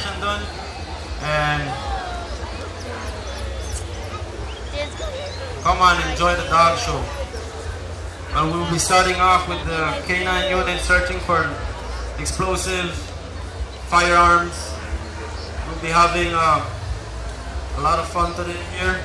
presentation done, and come on, enjoy the dog show. And we'll be starting off with the K9 unit searching for explosives, firearms. We'll be having a lot of fun today here.